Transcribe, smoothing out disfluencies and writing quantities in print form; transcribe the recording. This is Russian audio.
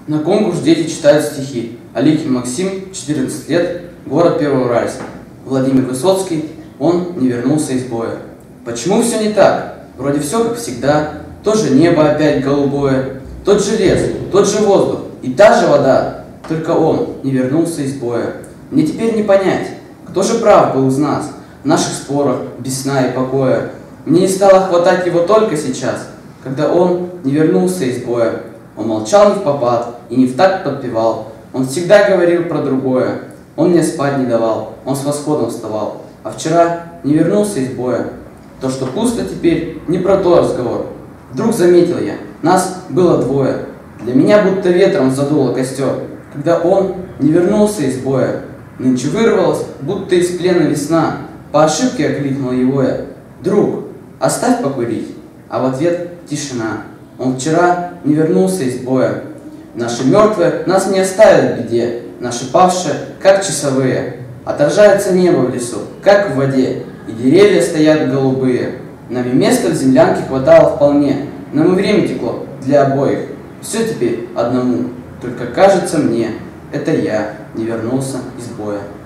На конкурс дети читают стихи. Аликин Максим, 14 лет, город Первоуральск. Владимир Высоцкий, он не вернулся из боя. Почему все не так? Вроде все как всегда. То же небо опять голубое, тот же лес, тот же воздух и та же вода. Только он не вернулся из боя. Мне теперь не понять, кто же прав был из нас в наших спорах без сна и покоя. Мне не стало хватать его только сейчас, когда он не вернулся из боя. Он молчал не впопад и не в такт подпевал. Он всегда говорил про другое. Он мне спать не давал, он с восходом вставал. А вчера не вернулся из боя. То, что пусто теперь, не про то разговор. Вдруг заметил я, нас было двое. Для меня будто ветром задуло костер, когда он не вернулся из боя. Нынче вырвалась, будто из плена весна. По ошибке окликнул его я: «Друг, оставь покурить». А в ответ тишина. Он вчера не вернулся из боя. Наши мертвые нас не оставят в беде. Наши павшие, как часовые. Отражается небо в лесу, как в воде, и деревья стоят голубые. Нам и места в землянке хватало вполне. Нам и время текло для обоих. Все теперь одному. Только кажется мне, это я не вернулся из боя.